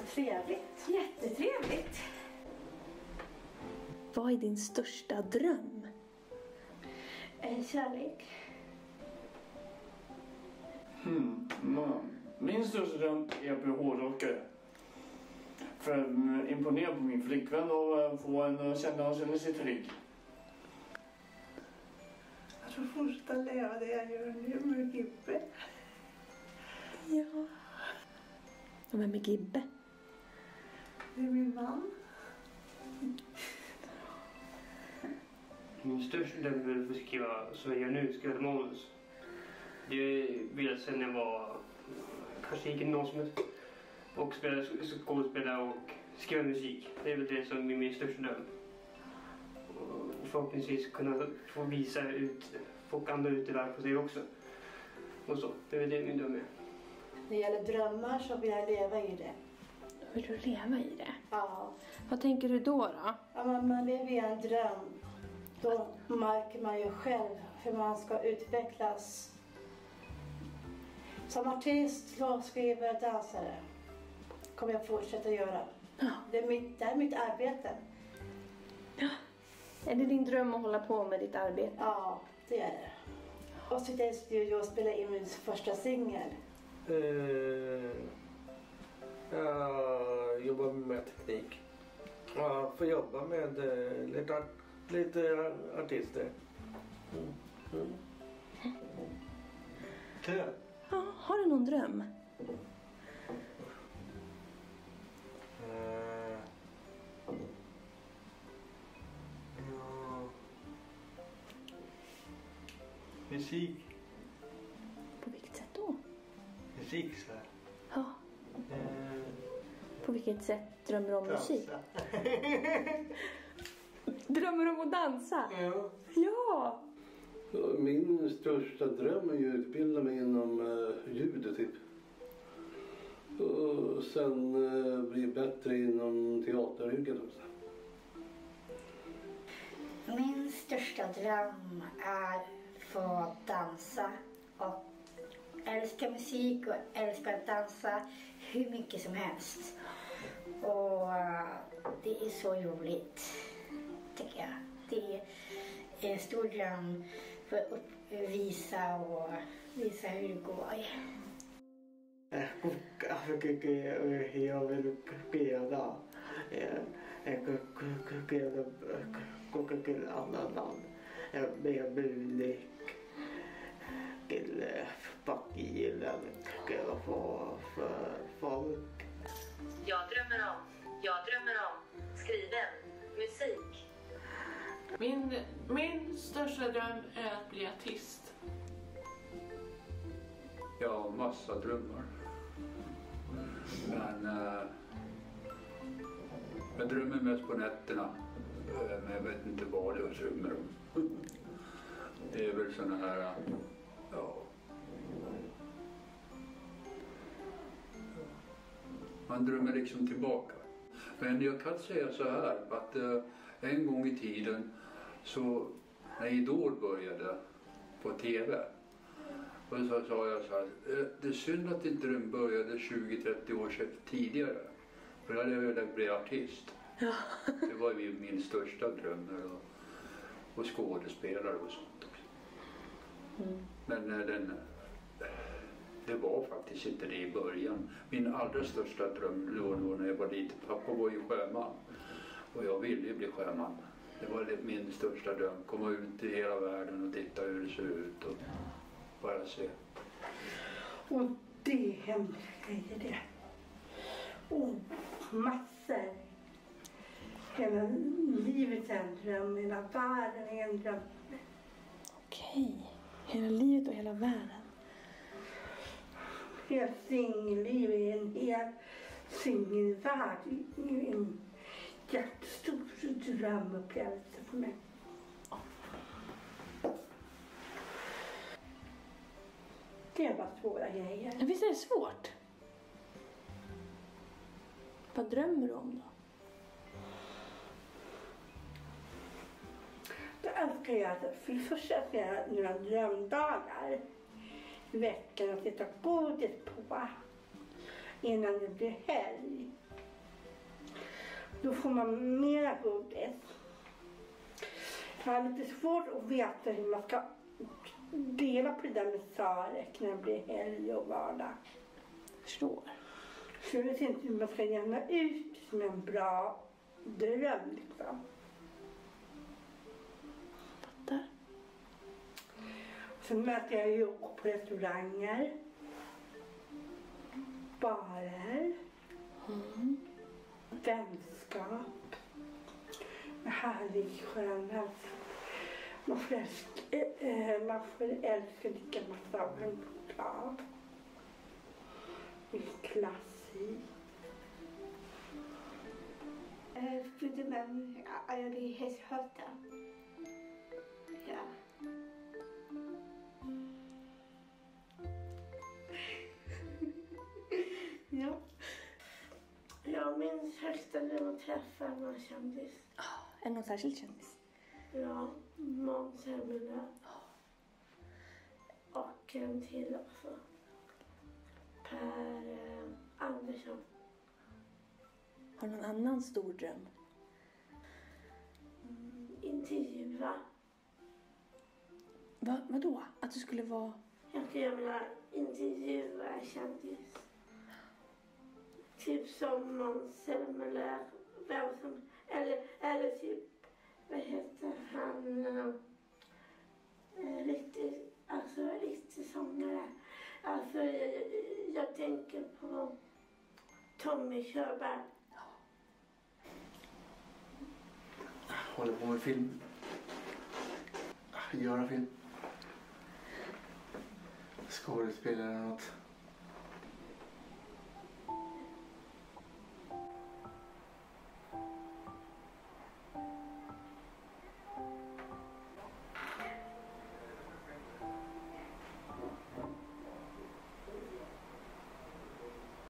trevligt. Jättetrevligt. Vad är din största dröm? Kärlek. Min största dröm är att bli hårdrockare. För att imponera på min flickvän och få henne att känna sig trygg. Jag tror fortsätta leva det jag gör nu med Gibbe. Ja. Och vem är Gibbe? Det är min man. Min största dröm vill beskriva som jag gör nu, skriva manus. Det vill jag sen när jag var, kanske gick i gymnasiet och spelade skådespelare och skriva musik. Det är väl det som är min största dröm. Och förhoppningsvis kunna få visa ut, få andra ut i världen på sig också. Och så, det är väl det min dröm är. När det gäller drömmar så vill jag leva i det. Vill du leva i det? Ja. Vad tänker du då? Ja, men man lever i en dröm. Då märker man ju själv hur man ska utvecklas. Som artist, låtskrivare, dansare kommer jag fortsätta göra. Ja. Det är mitt arbete. Ja. Är det din dröm att hålla på med ditt arbete? Ja, det är det. Och sitta i studio och spela in min första singel. Jag jobbar med teknik. Jag får jobba med lite artister. Ja, har du någon dröm? Musik. På vilket sätt då? Musik så här. Ja. På vilket sätt drömmer du om musik? Drömmer du om att dansa? Ja. Ja! Min största dröm är ju att utbilda mig inom ljud typ. Och sen bli bättre inom teateryrket också. Min största dröm är att få dansa och älska musik och älska att dansa hur mycket som helst. Och det är så roligt, tycker jag. Det är en stor dröm för att visa hur det går. Jag vill spela koka till alla land med bulik till packgillen för folk. Jag drömmer om skriven musik. Min största dröm är att bli artist. Jag har massa drömmar. Men jag drömmer mest på nätterna. Men jag vet inte vad jag drömmer om. Det är väl såna här, ja. Man drömmer liksom tillbaka. Men jag kan säga så här att en gång i tiden så när Idol började på TV och så sa jag så här, det är synd att inte den började 20-30 år sedan tidigare. För jag hade velat bli artist. Ja. Det var ju min största dröm och skådespelare och sånt också. Men det var faktiskt inte det i början. Min allra största dröm låg när jag var liten. Pappa var ju sjöman och jag ville ju bli sjöman. Det var min största dröm. Komma ut i hela världen och titta hur det ser ut och bara se. Och det händer grejer det. Och massor. Hela livet är en dröm, hela världen är en dröm. Okej, hela livet och hela världen. Hela singelliv är en hel singelvärld. Det är en jättestor drömupplevelse för mig. Det är bara svåra grejer. Ja, visst är det svårt? Vad drömmer du om då? Då önskar jag att vi försöker några drömdagar i veckan och sitta godis på. innan det blir helg. Då får man mera godis. Jag har lite svårt att veta hur man ska dela på det där med Sarek när det blir helg och vardag. Förstår. Så jag vet inte hur man ska jämna ut som en bra dröm liksom. Fattar. Sen möter jag ju på restauranger, barer, vänskap, med härlig skönhet. Man får älska lika massa av en choklad. Klassik. Förutom att jag blir hästhötta. Ja. Ja. Jag minns högsta när man träffade någon kändis. Är någon särskild kändis? Ja, Måns Zelmerlöw. Och en till också. Per Andersson. Har du någon annan stor dröm? Intervjua. Vadå? Att du skulle vara... Jag vill intervjua kändis. Typ som Måns Zelmerlöw. Eller typ, vad heter han? Riktig sångare. Alltså jag tänker på Tommy Körberg. Håller på med film. Göra film. Skådespelare eller något.